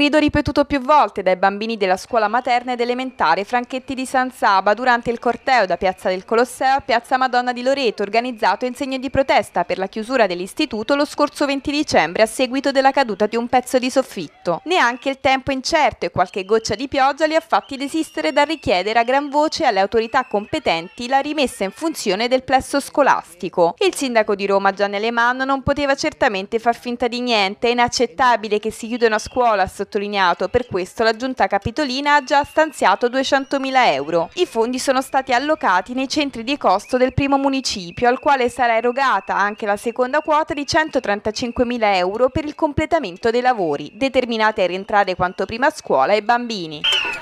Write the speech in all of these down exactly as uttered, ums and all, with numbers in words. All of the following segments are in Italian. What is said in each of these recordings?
grido ripetuto più volte dai bambini della scuola materna ed elementare Franchetti di San Saba durante il corteo da Piazza del Colosseo a Piazza Madonna di Loreto, organizzato in segno di protesta per la chiusura dell'istituto lo scorso venti dicembre a seguito della caduta di un pezzo di soffitto. Neanche il tempo incerto e qualche goccia di pioggia li ha fatti desistere dal richiedere a gran voce alle autorità competenti la rimessa in funzione del plesso scolastico. Il sindaco di Roma Gianni Alemanno non poteva certamente far finta di niente. È inaccettabile che si chiuda una scuola, ha sottolineato. Per questo la giunta capitolina ha già stanziato duecentomila euro. I fondi sono stati allocati nei centri di costo del primo municipio, al quale sarà erogata anche la seconda quota di centotrentacinquemila euro per il completamento dei lavori, determinati a rientrare quanto prima a scuola i bambini.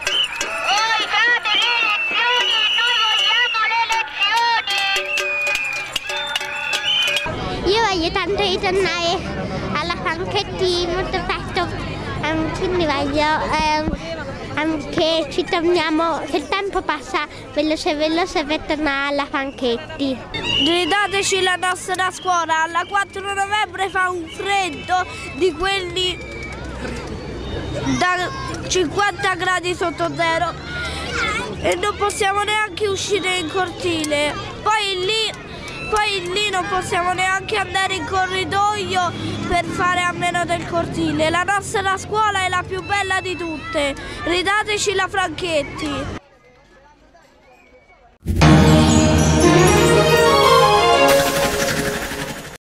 Io voglio tanto ritornare alla Franchetti molto presto, um, quindi voglio um, che ci torniamo, che il tempo passa veloce veloce per tornare alla Franchetti. Ridateci la nostra scuola, alla quattro novembre fa un freddo di quelli da cinquanta gradi sotto zero e non possiamo neanche uscire in cortile, poi lì Poi lì non possiamo neanche andare in corridoio per fare a meno del cortile. La nostra scuola è la più bella di tutte. Ridateci la Franchetti.